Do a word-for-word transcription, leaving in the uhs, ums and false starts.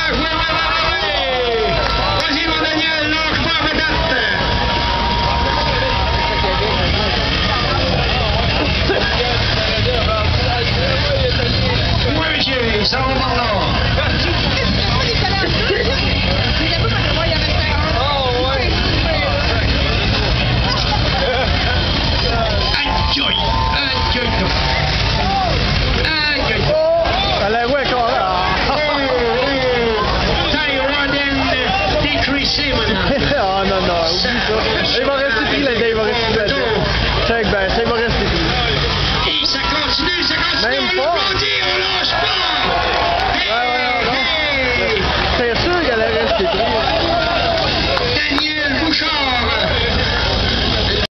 joué, ouais, ouais, ouais. Vas-y, mon Daniel, lâche pas la date. Oui, monsieur, ça va par là.